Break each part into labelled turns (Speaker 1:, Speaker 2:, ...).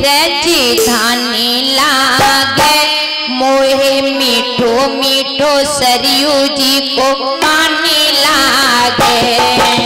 Speaker 1: रजी धानी लागे मोहे मीठो मीठो सरयू जी को पानी लागे।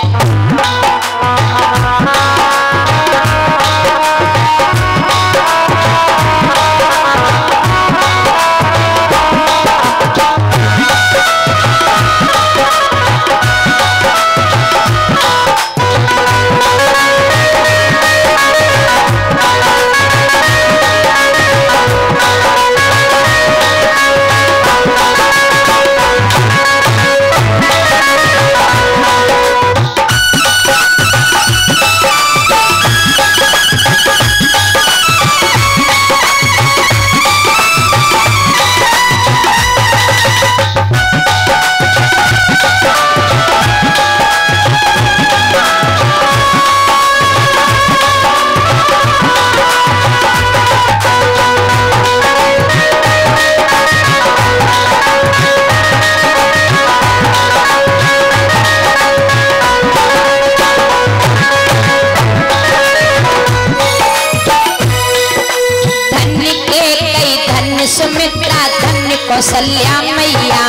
Speaker 1: सुमित्रा धन्य कौशल्या मैया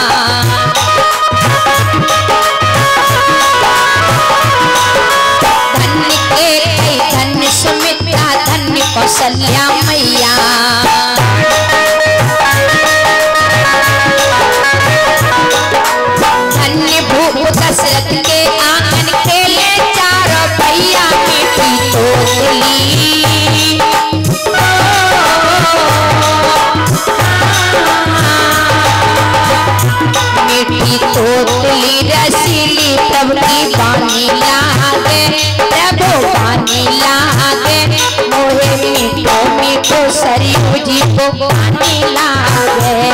Speaker 1: धन्य के कई धन्य सुमित्रा धन्य कौशल्या मैया। धन्य भूप दशरथ के आंगन खेले चारों भैया मीठी तोतली तोतली रसीली प्रभु की बानी लागे प्रभु बानी लागे मोहे मीठो मीठो सरयू जी को पानी लागे।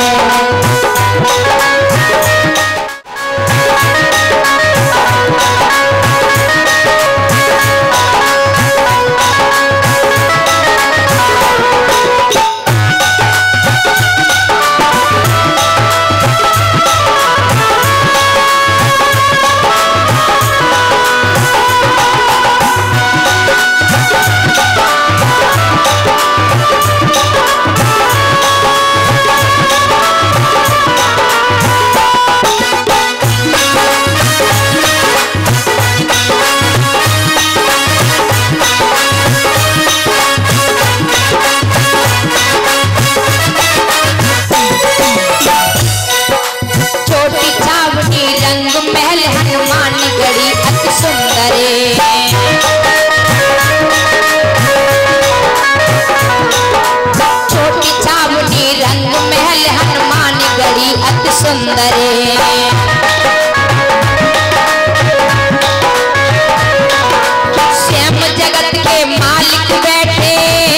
Speaker 1: स्वयं जगत के मालिक बैठे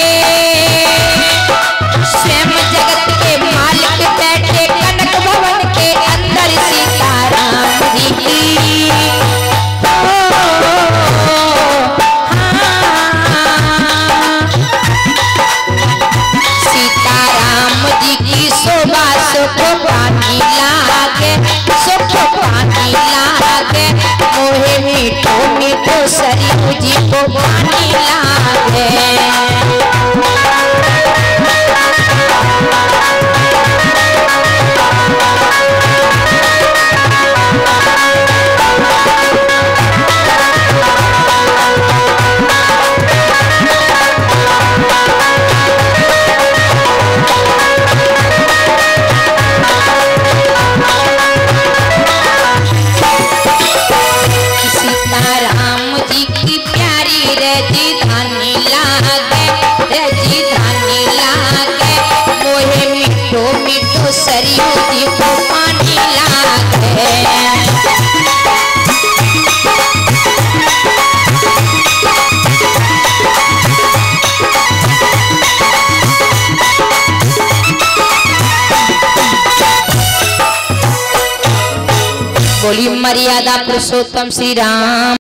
Speaker 1: स्वयं जगत के मालिक बैठे कनक भवन के अंदर सीताराम जी की सीताराम जी की शोभा सुख पानी लागे सुख पानी लागे मोहे मीठो मीठो सरयू जी को पानी लागे। सीताराम जी की प्यारी रजी धानी लागे मोहे मीठो मीठो सरयू जी को पानी लागे। बोली मर्यादा पुरुषोत्तम श्री राम।